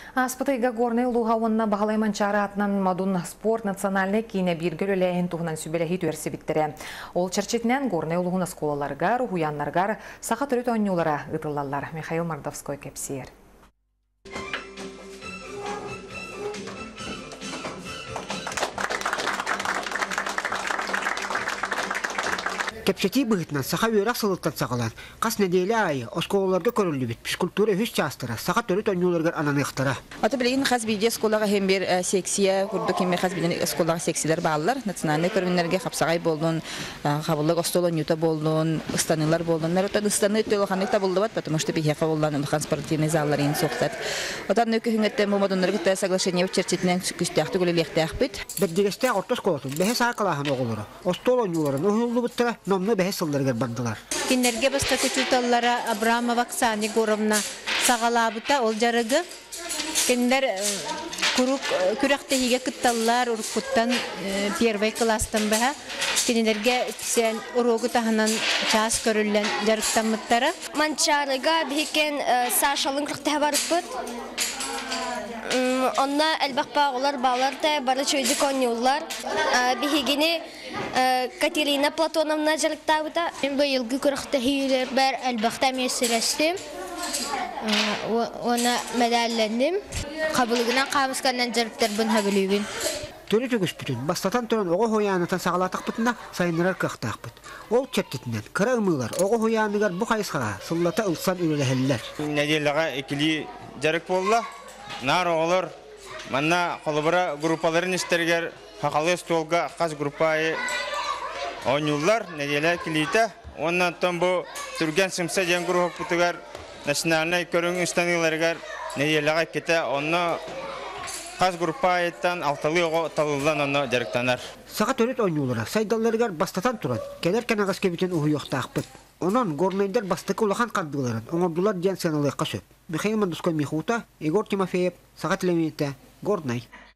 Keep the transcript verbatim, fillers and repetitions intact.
Аспытайга горный улуғауынна бағалай манчары атынан мадун спорт национальный кейіне биргел өләйін туғынан сүбеләхи түрсі біттірі. Ол чарчетінен горный улуғын сколаларғар, уянларғар, сақа түрет ойнылара ұтылалар. Михаил Мордовской кепсиер. Кепчети быгытнан саха үйрак сылыттан сақалан. Қас неделе айы, осколаларга көрілі бит. Физкультура хүс частыра, саха төрі төнюларгар ананықтыра. Аты білейін қаз биде сколаға хембер сексия, күрді кеме қаз биден сколаға сексилер бағалар. Национальный көрінлерге қапсағай болдun, қабылық остолы нюта болдun, ыстанылар болдun. Нәроттан ыстаны өттелі қанықта болды бат, потому что бихеқа болдан ұлқан спортивный заллар ең соқтат. Отан өкі хүнгетті мұмадонларғы соглашение өтчерчетінен күстіяқты көлелектіяқ біт. Бірдегесте орта сколатын, бәхе сақалағын оғылары. Остол ойнуларын оғылы бұттыра, номны бәхе сылдыргар бандылар. Киндерге басқа күчуталлара Абрамова Оксана Егоровна сағалабыта ол жарығы. Киндер күрәқтегіге күтталлар ұрқыттан первый кластан бәхі. Киндерге сен ұрығы тағынан час көрілен жарықтан мұттара. Манчарыға бейкен сашалың күрәқтігі барып бұд. Онна әлбақпа олар балар да бары чөйді конюлар. Бейгені Катерина Платоновна жарықтауыда. Мен бұйылғы күрәқтігі бар әлбақта месірәстім. Ona medallendim. Kabulguna qamışkandan jarıptar bun habilibin. Törü tөгүс бүтүн, бастатан төрөн ого хоянатан сагалатак бутна сайнырар кыктак бут. Ол чептитинен кыра ымылар ого хояныгар бу кайсыга сыллата ылсан үлелехеллер. Неделага экили жарык болла. Нар оголор манна колубара группаларын истергер хакалы столга каз группай ойнулар неделе килите. Оннан томбу түрген сымса жен групп бутугар национальный көрүң станиларгар неделага кете онно каз группайттан алтылы ого талылдан онно жарыктанар. Сага төрөт ойнулара сайдалларгар бастатан туран келер канагас кебитен уюктакпыт. Онон горнайдар бастыкы улахан каддыларын оңордулар ден саналыкка сөп. Михаил Мордовской Михута, Егор Тимофеев, Сага Телемите, Горнай.